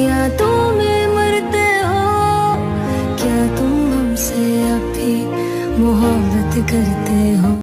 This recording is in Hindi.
यादों में मरते हो, क्या तुम हमसे अब भी मोहब्बत करते हो?